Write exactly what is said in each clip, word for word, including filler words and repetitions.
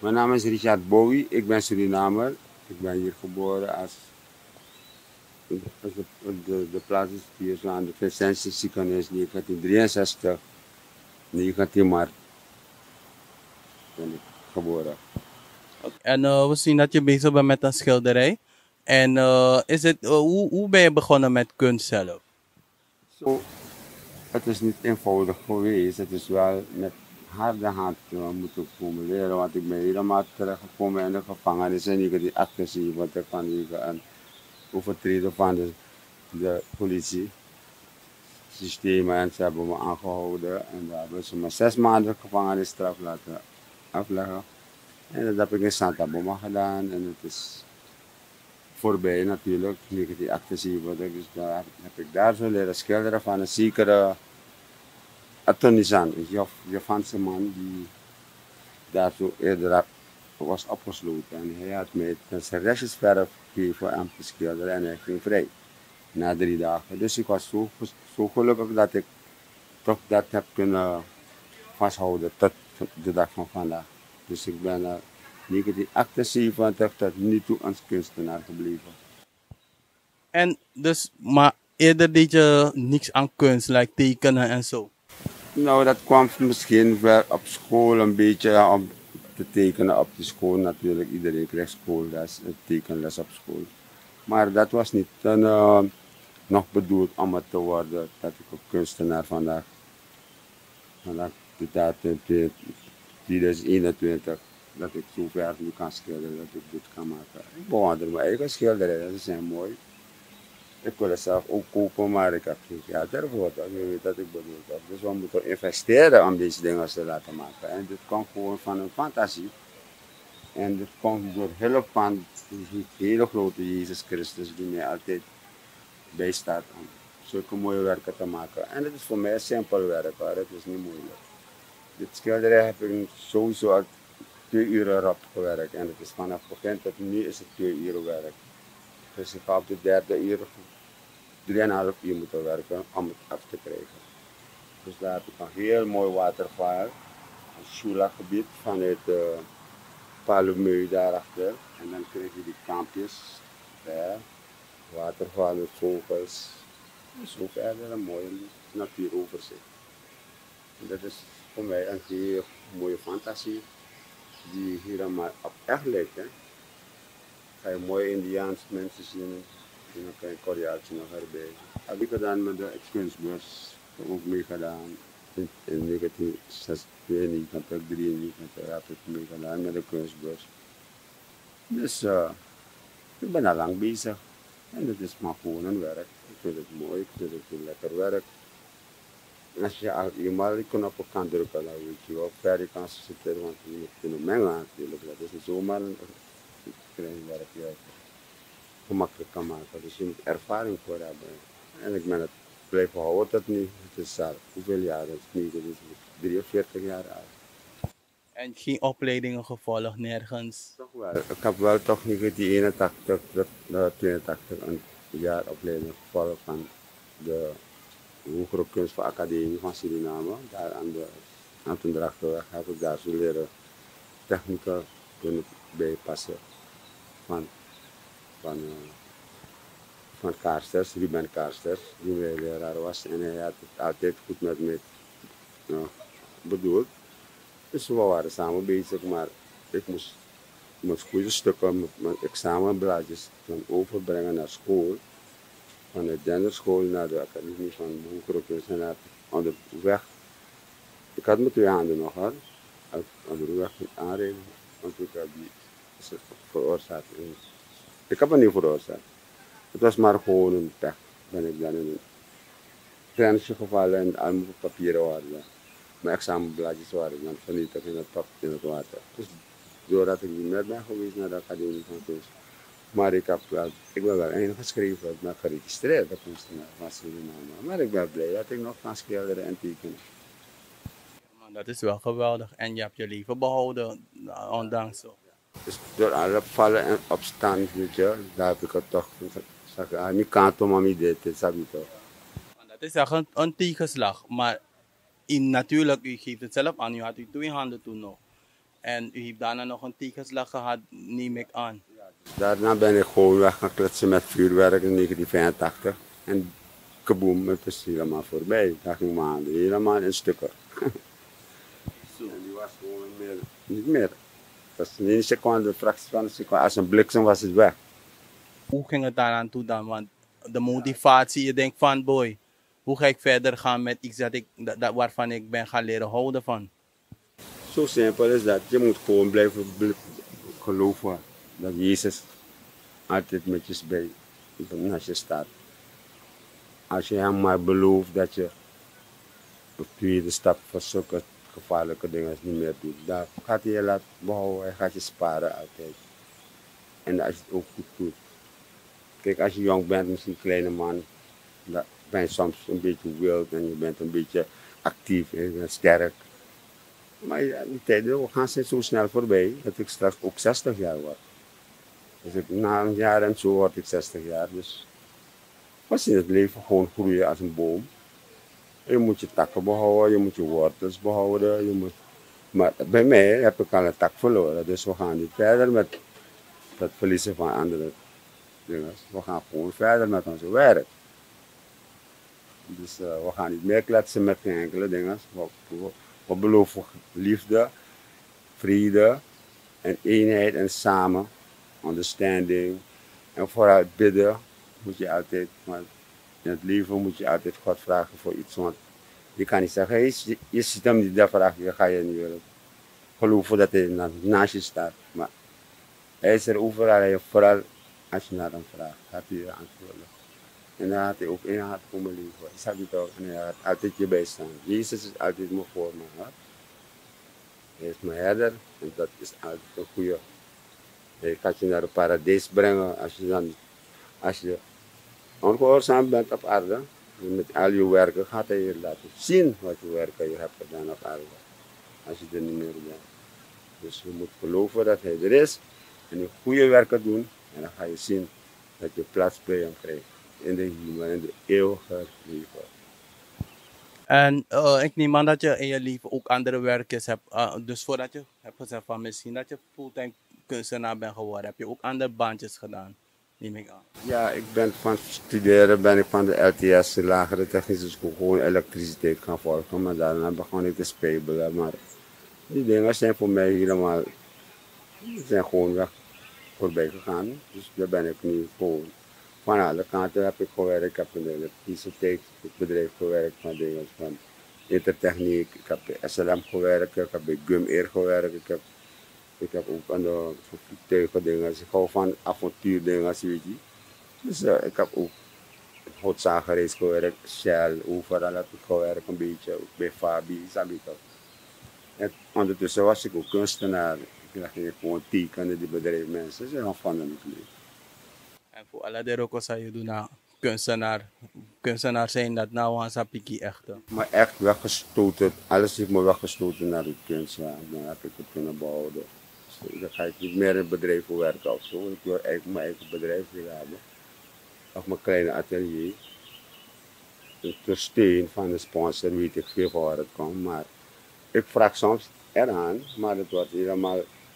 Mijn naam is Richard Bowie, ik ben Surinamer. Ik ben hier geboren als, als de, de, de plaats is hier zo aan de Vincentia ziekenhuis negentien drieënzestig, negentien maart ben ik geboren. En uh, we zien dat je bezig bent met een schilderij. En uh, is het, uh, hoe, hoe ben je begonnen met kunst zelf? Zo, het is niet eenvoudig geweest, het is wel met harde hand uh, moeten formuleren, want ik ben helemaal terechtgekomen in de gevangenis en ik heb die achtenzeventig vanwege een overtreden van de, de politie. Systemen en ze hebben me aangehouden en daar hebben ze me zes maanden gevangenisstraf laten afleggen. En dat heb ik in Santa Boma gedaan en het is voorbij natuurlijk, negentien achtenzeventig. Dus daar heb ik daar zo leren schilderen van een zekere Atonizan, een Jaf, Javaanse man die daar zo eerder was opgesloten. En hij had mij zijn restjesverf gegeven om te schilderen en hij ging vrij na drie dagen. Dus ik was zo, zo gelukkig dat ik toch dat heb kunnen vasthouden tot de dag van vandaag. Dus ik ben uh, negentien achtenzeventig tot nu toe als kunstenaar gebleven. En dus, maar eerder deed je niks aan kunst, like tekenen en zo. Nou, dat kwam misschien wel op school een beetje ja, om te tekenen op de school. Natuurlijk, iedereen krijgt schoolles, tekenles op school. Maar dat was niet een, uh, nog bedoeld om het te worden dat ik een kunstenaar vandaag, vandaag de datum tweeduizend eenentwintig, dat ik zo ver nu kan schilderen, dat ik dit kan maken. Ik bewonder mijn eigen schilderijen, ze zijn mooi. Ik wil het zelf ook kopen, maar ik heb geen geld ervoor. Dat je weet dat ik bedoel heb. Dus we moeten investeren om deze dingen te laten maken. En dit komt gewoon van een fantasie. En dit komt door hulp van die hele grote Jezus Christus die mij altijd bijstaat om zulke mooie werken te maken. En het is voor mij simpel werk, hoor. Het is niet moeilijk. Dit schilderij heb ik sowieso al twee uur erop gewerkt. En het is vanaf begin tot nu is het twee uur werk. Dus ik ga op de derde uur drieënhalf uur moeten werken om het af te krijgen. Dus daar heb ik een heel mooi waterval, een Shula-gebied vanuit de Palumeu daarachter. En dan krijg je die kampjes, daar, watervallen, vogels. En zo verder een mooie natuuroverzicht. En dat is voor mij een heel mooie fantasie die helemaal op echt lijkt. Hè. Ga je mooie Indiaans mensen zien. En dan kan je Koreaatje nog erbij. Heb ik gedaan met de kunstbeurs. Ik heb ook meegedaan. In, in negentien tweeënnegentig, drieënnegentig heb ik meegedaan met de kunstbeurs. Dus uh, ik ben al lang bezig. En dat is maar gewoon een werk. Ik vind het mooi, ik vind het een lekker werk. En als je al eenmaal die knop op kan drukken, dan weet je wel ver je kan zitten. Want je moet kunnen mengen natuurlijk. Dat is niet zomaar een klein werkje gemakkelijk kan maken. Dus je moet ervaring voor hebben. En ik ben het blijven houden tot nu. Het is al hoeveel jaar? Het is nu het is drieënveertig jaar oud. En geen opleidingen gevolgd, nergens. Toch wel. Ik heb wel toch negentien eenentachtig tot uh, tweeëntachtig een jaar opleiding gevolgd van de Hogere Kunstacademie van Suriname. Daar aan de Anton-Drachtenweg heb ik daar zo leren technieken kunnen bijpassen van, van uh, van Kaarsters, Ruben Kaarsters, die mijn leraar was. En hij had het altijd goed met mij uh, bedoeld. Dus we waren samen bezig, maar ik moest mijn goede stukken, mijn examenblaadjes dan overbrengen naar school. Van de genderschool naar de academie van de Hogere Kunst. En dat onderweg, ik had mijn twee handen nog gehad, onderweg aanrijden, want ik had die veroorzaakt. Ik heb het niet veroorzaakt. Het was maar gewoon een pech. Ben ik dan in een grensje gevallen en al mijn papieren waren. Mijn examenblaadjes waren dan vernietigd in het, pap, in het water. Dus doordat ik niet meer ben geweest naar de Academie van Kunst. Maar ik, heb wel, ik ben wel ingeschreven, ik ben geregistreerd de kunstenaar van Suriname. Maar ik ben blij dat ik nog kan schilderen en tekenen. Maar dat is wel geweldig. En je hebt je leven behouden, uh, ondanks zo. Dus door alle vallen en opstaan, weet je, daar heb ik het toch gezegd. Ah, nu kan het om mij dit, dat heb je toch. Maar dat is echt een, een tegenslag. Maar in, natuurlijk, u geeft het zelf aan, u had uw twee handen toen nog. En u heeft daarna nog een tegenslag gehad, neem ik aan. Daarna ben ik gewoon weg gaan klutsen met vuurwerk in negentien vijfentachtig. En kaboom, het is helemaal voorbij. Dat ging maanden helemaal in stukken. En die was gewoon meer, niet meer. Dat was in één seconde, een fractie van een seconde. Als een bliksem was het weg. Hoe ging het daaraan toe dan? Want de motivatie, je denkt van boy, hoe ga ik verder gaan met iets dat ik, dat, dat waarvan ik ben gaan leren houden van? Zo simpel is dat. Je moet gewoon blijven bl- geloven dat Jezus altijd met je is bij naast je staat. Als je hem maar belooft dat je de tweede stap voor zulke gevaarlijke dingen niet meer doet, dan gaat hij je laten behouden, hij gaat je sparen altijd. En als je het ook goed doet. Kijk, als je jong bent, misschien een kleine man, dan ben je soms een beetje wild en je bent een beetje actief en je bent sterk. Maar ja, die tijden gaan ze zo snel voorbij dat ik straks ook zestig jaar word. Dus ik, na een jaar en zo word ik zestig jaar. Dus was in het leven gewoon groeien als een boom. Je moet je takken behouden, je moet je wortels behouden. Je moet... Maar bij mij heb ik al een tak verloren, dus we gaan niet verder met het verliezen van andere dingen. We gaan gewoon verder met onze werk. Dus uh, we gaan niet meer kletsen met geen enkele dingen. We, we, we beloven liefde, vrede en eenheid en samen, understanding. En vooral bidden moet je altijd, want in het leven moet je altijd God vragen voor iets. Want je kan niet zeggen, hey, je, je ziet hem niet, daar vraag je, ga je niet willen geloven dat hij na, naast je staat. Maar hij is er overal en vooral als je naar hem vraagt, gaat hij je antwoorden. En dan gaat hij ook in je hart komen leven. Snap je toch? En hij gaat altijd je bijstaan. Jezus is altijd me voor mijn hart. Hij is mijn herder en dat is altijd een goede. Hij gaat je naar het paradijs brengen als je dan, als je ongehoorzaam bent op aarde. Met al je werken gaat hij je laten zien wat je werken je hebt gedaan op aarde. Als je er niet meer bent. Dus je moet geloven dat hij er is en je goede werken doen. En dan ga je zien dat je plaats bij hem krijgt. In de hemel, in de eeuwige leven. En uh, ik neem aan dat je in je leven ook andere werkjes hebt. Uh, dus voordat je hebt gezegd van misschien dat je fulltime kunstenaar bent geworden, heb je ook andere baantjes gedaan, neem ik aan. Ja, ik ben van studeren ben ik van de L T S, de lagere technische school, gewoon elektriciteit gaan volgen. Maar daarna begon ik te spelen. Maar die dingen zijn voor mij helemaal, zijn gewoon weg voorbij gegaan. Dus daar ben ik nu gewoon. Van alle kanten heb ik gewerkt. Ik heb in de elektriciteitsbedrijf gewerkt, van dingen van intertechniek. Ik heb bij S L M gewerkt, ik heb bij Gum Air gewerkt. Ik heb, ik heb ook aan de vliegtuigen dingen. Ik hou van avontuurdingen, weet je. Dus uh, ik heb ook houtzagerijs gewerkt, Shell, overal heb ik gewerkt een beetje, ook bij Fabi, snap je toch. En ondertussen was ik ook kunstenaar. Ik ging gewoon tekenen, die bedrijf mensen, ze zijn van hem mee. En voor alle de rokos zou je doen naar kunstenaar. Kunstenaar zijn dat nou aan sapiki echte. Maar echt weggestoten, alles heeft me weggestoten naar de kunst, ja. Dan heb ik het kunnen behouden. Dus dan ga ik niet meer in bedrijven werken of zo. Ik wil eigenlijk mijn eigen bedrijf willen hebben. Of mijn kleine atelier. De steun van de sponsor weet ik veel van waar het komt. Maar ik vraag soms eraan, maar het wordt helemaal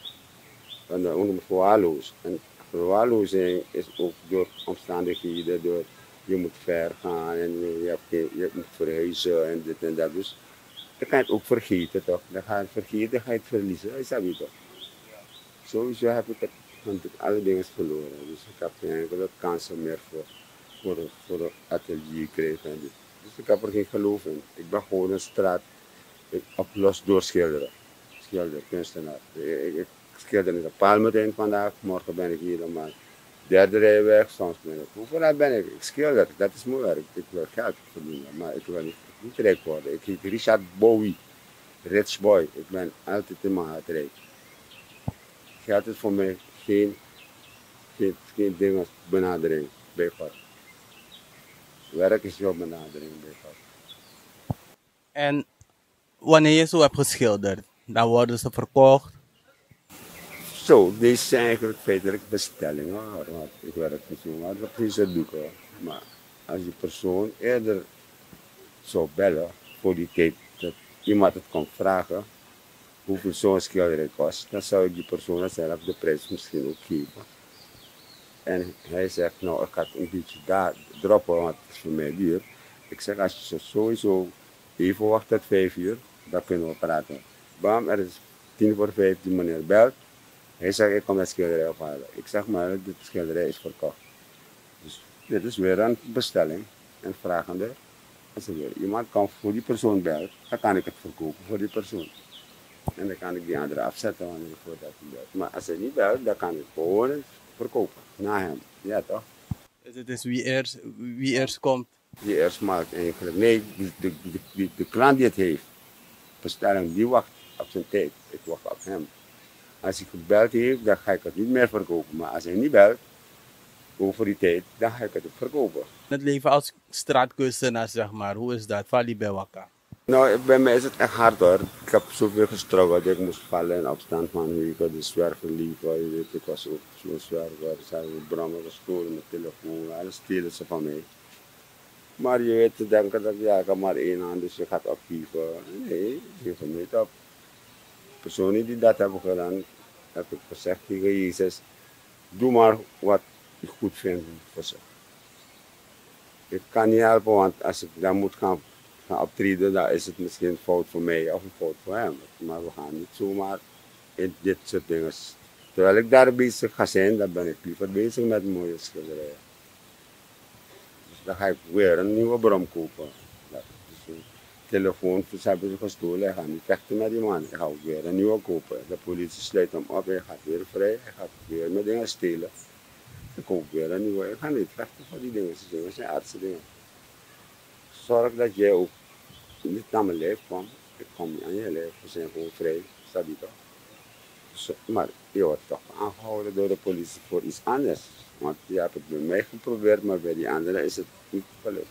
een verwaarloosd. En verwaarlozing is ook door omstandigheden, door je moet ver gaan en je, hebt geen, je moet verhuizen en dit en dat. Dus dan kan je het ook vergeten toch? Dan ga je het vergeten, dan ga je het verliezen. Is dat niet toch? Sowieso heb ik het, want alle dingen verloren. Dus ik heb geen enkele kansen meer voor, voor, voor een atelier krijgen. Dus ik heb er geen geloof in. Ik ben gewoon een straat op los door schilderen. Schilder, kunstenaar. Ik, ik schilder in de Palmertuin vandaag, morgen ben ik hier helemaal derde rij weg, soms ben ik. Hoeveel ben ik? Ik schilder, dat is mijn werk. Ik wil geld verdienen, maar ik wil niet, niet rijk worden. Ik heet Richard Bowie, rich boy. Ik ben altijd in mijn hart rijk. Geld is voor mij geen, geen, geen ding als benadering bij God. Werk is jouw benadering bij God. En wanneer je zo hebt geschilderd, dan worden ze verkocht. Zo, deze zijn eigenlijk feitelijk bestellingen. Hoor. Want ik werk niet zo, maar dat is het doeken. Maar als die persoon eerder zou bellen voor die tijd dat iemand het komt vragen, hoeveel zo'n schilderij kost, dan zou ik die persoon zelf de prijs misschien ook geven. En hij zegt, nou, ik had een beetje daar droppen, want het is voor mij duur. Ik zeg, als je sowieso even wacht tot vijf uur, dan kunnen we praten. Bam, er is tien voor vijf, die meneer belt. Hij zegt, ik kom het schilderij ophalen. Ik zeg maar, dit schilderij is verkocht. Dus dit is weer een bestelling. En vragende, als er weer iemand kan voor die persoon belt, dan kan ik het verkopen voor die persoon. En dan kan ik die andere afzetten wanneer ik voor dat belt. Maar als hij niet belt, dan kan ik gewoon verkopen. Na hem. Ja toch? Dus het is wie eerst, wie eerst komt. Die eerst maakt eigenlijk. Nee, de, de, de, de, de klant die het heeft, bestelling, die wacht op zijn tijd. Ik wacht op hem. Als hij gebeld heeft, dan ga ik het niet meer verkopen. Maar als hij niet belt, over die tijd, dan ga ik het ook verkopen. Het leven als straatkunstenaar, zeg maar, hoe is dat? Vali bij Wakka. Nou, bij mij is het echt hard hoor. Ik heb zoveel gestruggeld. Ik moest vallen in opstand van weken, de zwerverlieven. Je weet, ik was ook zo'n zwerver. Ze hebben brammen gestolen, mijn telefoon, alles stelen ze van mij. Maar je weet te denken dat ja, ik heb maar één hand, dus je gaat opgeven. Nee, ik geef hem niet op. Personen die dat hebben gedaan, heb ik gezegd tegen Jezus, doe maar wat je goed vindt voor ze. Ik kan niet helpen, want als ik dan moet gaan, gaan optreden, dan is het misschien een fout voor mij of een fout voor hem. Maar we gaan niet zomaar in dit soort dingen. Terwijl ik daar bezig ga zijn, dan ben ik liever bezig met mooie schilderijen. Dus dan ga ik weer een nieuwe brom kopen. Dat is een telefoon, dus hebben ze gestolen, ik ga niet vechten met die man. Ik ga ook weer een nieuwe kopen. De politie sluit hem op, hij gaat weer vrij, hij gaat weer met dingen stelen. Ik koop weer een nieuwe. Ik ga niet vechten voor die dingen. Die dingen zijn aardse dingen. Zorg dat jij ook niet naar mijn lijf komt. Ik kom niet aan je lijf. We zijn gewoon vrij. Staat die toch? Dus, maar je wordt toch aangehouden door de politie voor iets anders. Want je hebt het bij mij geprobeerd, maar bij die anderen is het niet gelukt.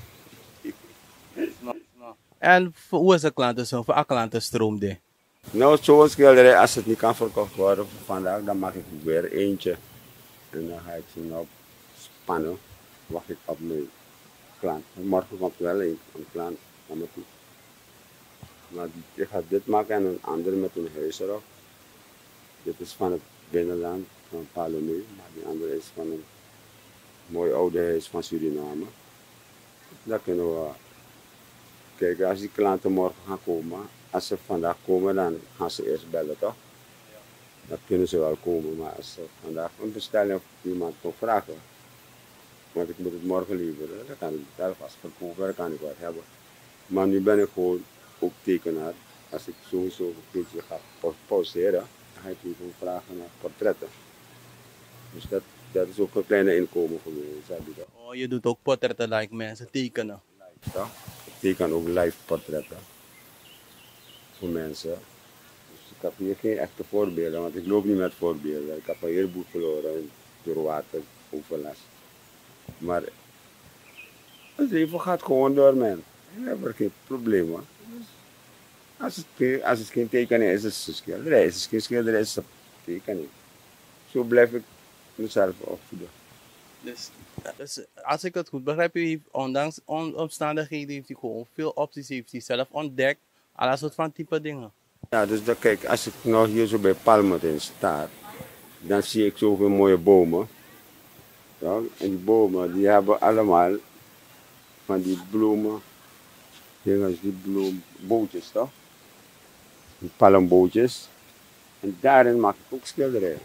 En voor- hoe is de klantenstroom? Voor klantenstroom dit? Nou, zo'n schilderij, als het niet kan verkocht worden voor vandaag, dan mag ik weer eentje. En dan ga ik ze nou spannen. Wacht ik op mijn klant. Morgen komt wel een, een klant naar me toe. Maar die, ik ga dit maken en een andere met een huis erop. Dit is van het binnenland, van Palomé. Maar die andere is van een mooi oude huis van Suriname. Daar kunnen we kijken als die klanten morgen gaan komen. Als ze vandaag komen, dan gaan ze eerst bellen toch? Dan kunnen ze wel komen, maar als ze vandaag een bestelling of iemand wil vragen, want ik moet het morgen leveren, dan kan ik het alvast verkopen, dan kan ik wat hebben. Maar nu ben ik gewoon ook tekenaar. Als ik sowieso een beetje ga pauzeren, dan ga ik even vragen naar portretten. Dus dat, dat is ook een kleine inkomen voor mij. Zeg je dat. Oh, je doet ook portretten like mensen, tekenen. Ja? Ik teken ook live portretten voor mensen. Ik heb hier geen echte voorbeelden, want ik loop niet met voorbeelden. Ik heb een heleboel verloren door wateroverlast. Maar het leven gaat gewoon door, man. Ik heb er geen probleem, man. Als het, geen- als het geen tekening is, is het een schilderij. Als het geen schilderij is, is het een tekening. Zo blijf ik mezelf opvoeden. Dus, dus als ik het goed begrijp, u heeft, ondanks on, omstandigheden heeft hij gewoon veel opties, heeft hij zelf ontdekt, alle soort van type dingen. Ja, dus dan, kijk, als ik nou hier zo bij Palmerton sta, dan zie ik zoveel mooie bomen. Ja, en die bomen die hebben allemaal van die bloemen, dingen, die bloembootjes toch? Die palmbootjes. En daarin maak ik ook schilderijen.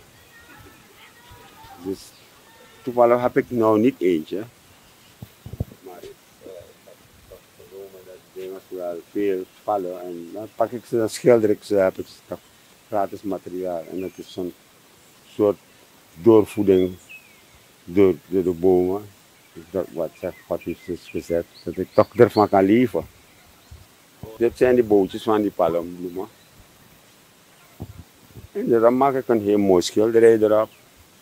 Dus toevallig heb ik nou niet eentje. Maar ik uh, heb toch genomen dat dingen wel veel vallen. En dan pak ik ze, dan schilder ik ze, heb ik toch gratis materiaal. En dat is zo'n soort doorvoeding door, door de bomen. Dus dat wat zegt God heeft dus gezet, dat ik toch ervan kan leven. Dit zijn die bootjes van die palmbloemen. En dan maak ik een heel mooi schilderij erop.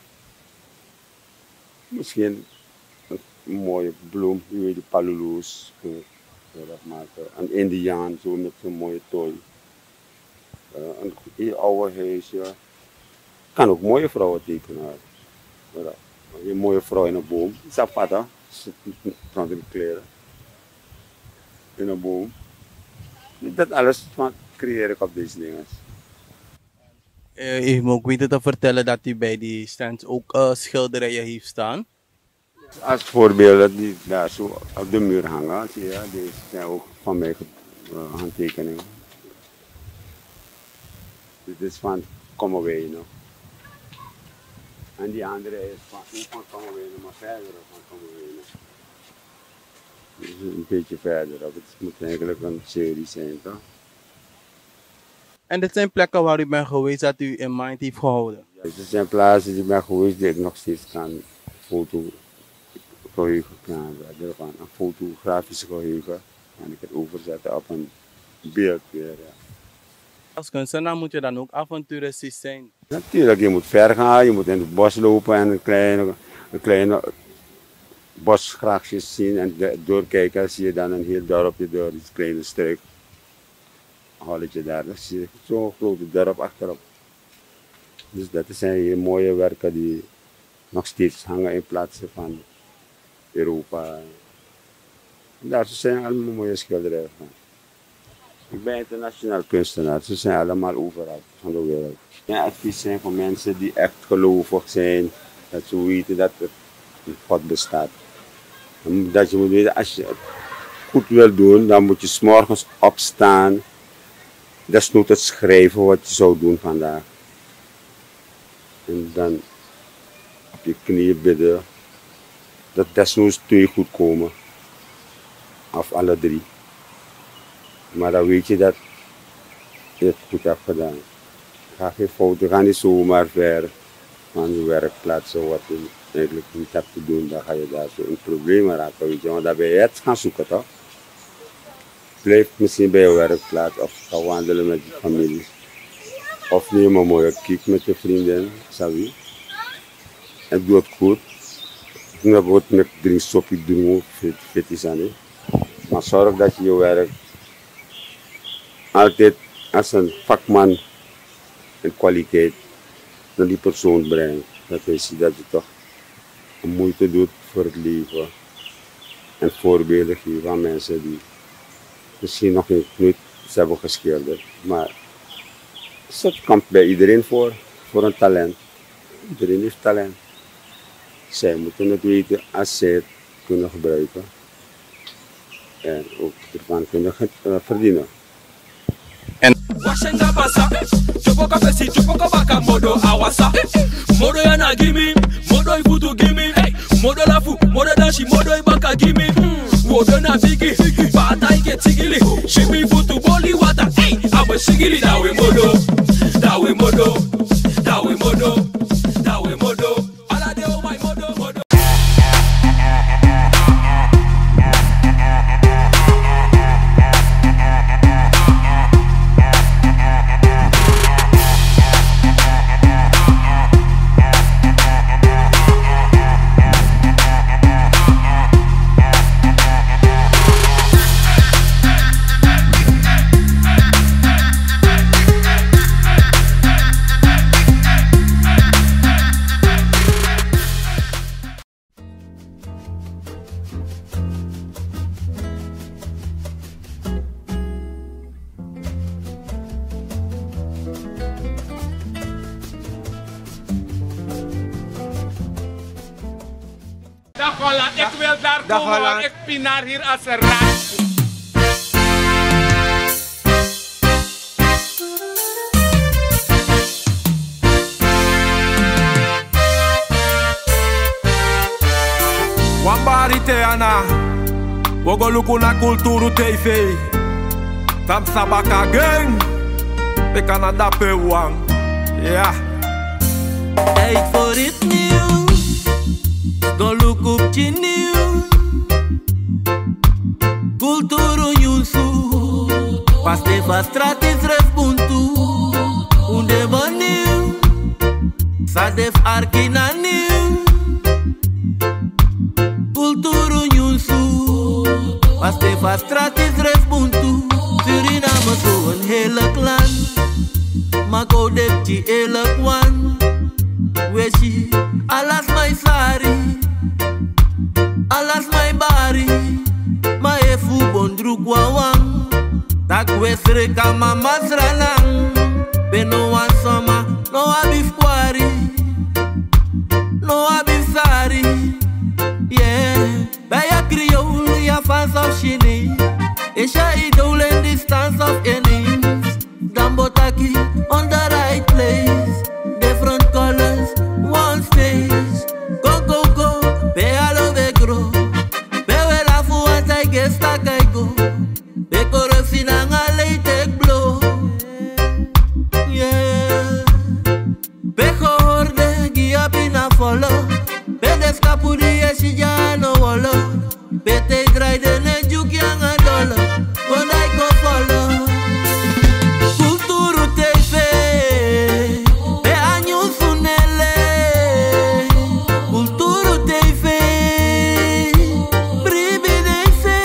Misschien een mooie bloem, je weet die palulu's. Dat maken. Een indiaan zo met zo'n mooie tooi. Uh, een heel oude huisje. Kan ook mooie vrouwen tekenen. Een mooie vrouw in een boom. Zapata, zit van de kleren. In een boom. Dat alles van creëer ik op deze dingen. Uh, u moet weten te vertellen dat u bij die stands ook uh, schilderijen heeft staan. Als voorbeeld die daar zo op de muur hangen, zie je, deze zijn ook van mij uh, handtekeningen. Dit is van Come Away, you know. En die andere is van, niet van Come Away, maar verder van Come Away. You know. Dus een beetje verder, het moet eigenlijk een serie zijn, toch? En dit zijn plekken waar u bent geweest dat u in mind heeft gehouden? Ja, dit zijn plaatsen die ik ben geweest die ik nog steeds kan foto geheugen kan hebben, van een fotografische geheugen en ik het overzetten op een beeld weer. Ja. Als kunstenaar moet je dan ook avonturistisch zijn? Natuurlijk, je moet ver gaan, je moet in het bos lopen en een kleine, een kleine bosgrachtjes zien en doorkijken, zie je dan een heel dorpje door, die kleine streek. Holletje daar, dan zie je zo'n grote dorp achterop. Dus dat zijn heel mooie werken die nog steeds hangen in plaatsen van Europa. En daar zijn allemaal mooie schilderijen van. Ik ben internationaal kunstenaar, ze zijn allemaal overal van de wereld. Ja, advies zijn voor mensen die echt gelovig zijn, dat ze weten dat er een God bestaat. Dat je moet weten, als je het goed wil doen, dan moet je 's morgens opstaan, desnoods het schrijven wat je zou doen vandaag. En dan op je knieën bidden, dat desnoods twee goed komen. Of alle drie. Maar dan weet je dat je het goed hebt gedaan. Ga geen fouten, ga niet zomaar ver van je werkplaats of wat je eigenlijk niet hebt te doen. Dan ga je daar zo in problemen raken, weet je. Want dan ben je het gaan zoeken, toch? Blijf misschien bij je werkplaats of ga wandelen met je familie. Of neem een mooie kiek met je vrienden, sabi. En doe het goed. Ik heb wat met drink soppie doen, fit is aan. Maar zorg dat je je werk altijd als een vakman en kwaliteit naar die persoon brengt. Dat hij ziet dat je toch een moeite doet voor het leven. En voorbeelden geven aan mensen die misschien nog niet, nooit hebben geschilderd. Maar het komt bij iedereen voor, voor een talent. Iedereen heeft talent. Zij moeten het weten als zij het kunnen gebruiken. En ook ervan kunnen uh, verdienen. En Washenga basa, chopoka pesi, chopoka baka modo awasa. Modo yana gimme, modo ibutu gimme. Modo lafu, modo dashi, modo ibaka gimme. Wodo na bigi, bata ike tigili. Shibi ibutu boli wata, awe shigili. Dawe modo, dawe modo, dawe modo, dawe modo. Alade o my modo, modo. Dag Holland, ik wil daar komen, want ik pinaar hier als een raad. Wambari Teana, wogo luku na kulturu T V. Tam sabaka gang, de Canada pe wang, ja. Tijd voor het nieuws, go look op je nieuws. Culturo Nyunsu, pas de va stratis refpuntu. Unde va nieuw, sa def arkina nieuw. Culturo Nyunsu, pas de va stratis refpuntu. Suriname zo een hele clan, maar go dep die hele kwan. Weshi, alas my sari, alas my bari, ma efu bondru kwa wang. Tak wesre kama masranang, beno wan soma, no abif kwari, no abif sari. Yeah, bij je kriool, je fans of Chini. Is je idool in the stance of innings? Dan botaki on the right place. Different colors, one space. Go, go, go, be alo be grow. Be we la fu wat I guess ta kai go. Be corruption ang alay take blow. Yeah. Be horde, gia pina follow. Be descapuri e si ja no wolo. Be te dry de ne juki ang adolo. When I go follow. Kulturu T V. Be anyu sunele. Kulturu T V. Privilege.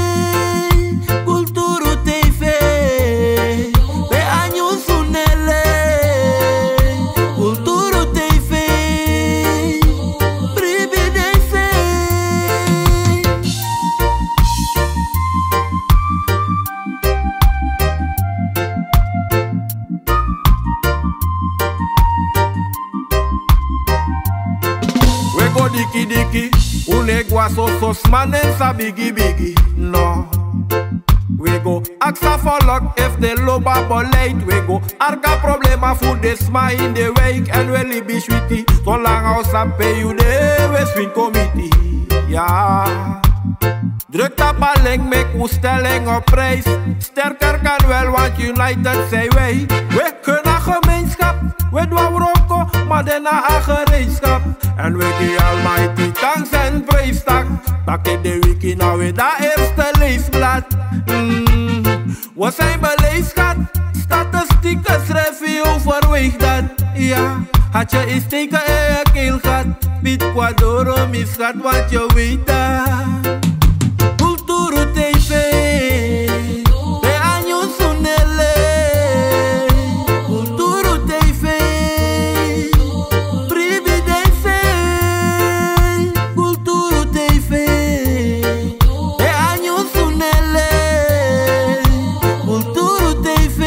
Kulturu T V. Be anyu sunele. Kulturu T V. Privilege. We go diki diki, une guaso sos manen sa bigi bigi. No. We go aksa volk if de loba beleid. We go arka problema voor de sma in de week. En we libi sweetie, zolang als aan pay you de we swing committee. Ja. Druk dat balling, make uw stelling op prijs. Sterker kan wel, want united zijn wij. We kunnen gemeenschap, we doen roko, maar daarna een gereedschap. En we die almighty thanks en praise tak. Tak in de wiki nou weer dat eerste leesblad. Mm, we zijn beleefd, schat. Statistieken schrijf je overweeg dat. Ja, had je iets steken in je keel gehad. Piet Quadoro misgaat, want je weet dat. Kulturu T V. Be anyu sunele. Kulturu T V. Privilege. Kulturu T V. Be anyu sunele. Kulturu T V.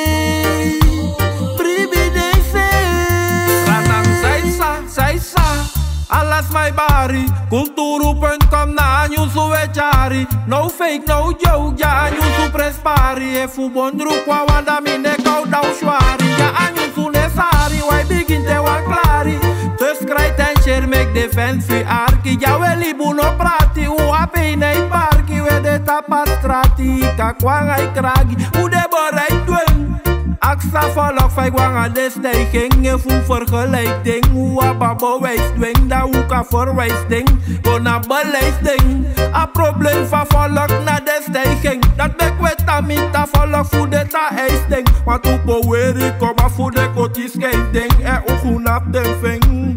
Privilege. Ranang saisa, saisa, alas my bari. Kulturu punt com na nyusu wechari. No fake, no joke, ja nyusu prespari. E fu bondru kwa wanda mine kau dau shwari. Ja anyusu nesari, wai begin te wan klari. Dus krijt en share make defense fi arki. Ja we libu no prati, u ape nei parki. We de tapat strati, kakwang ai kragi. U de borai dwen. Aksa volk vijf wangen de stijging. Je voelt vergelijking. Hoe a babo wijs dwing. Dat hoe kan verwijs ding. Kon a beleid ding. A probleem van volk na de stijging. Dat bek wet aan niet dat volk voor de ta ijs ding. Want hoe power ik kom af voor de koties schijf ding. En ook hoe nap den ving.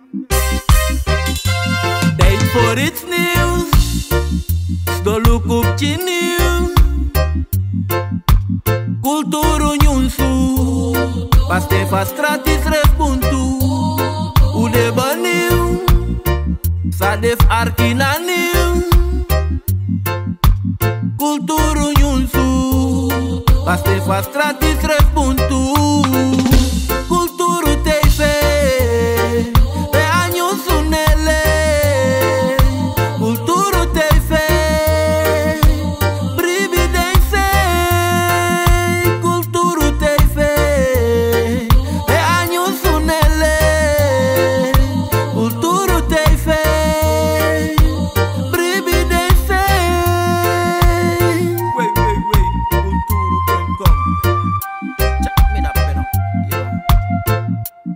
Tijd voor iets nieuws. Sto look op je nieuws. Kulturu nyunsu. Paste fa stratis respuntu. Ude baniu. Sadef arkina niu. Kulturu nyunsu. Paste fa stratis respuntu. Kulturu T V. Be anyu sunele. Kulturu T V. Privilege. Kulturu T V. Be anyu sunele. Kulturu T V. Privilege. Wait, wait, wait. Kulturu punt com. Check me up, man. Yeah.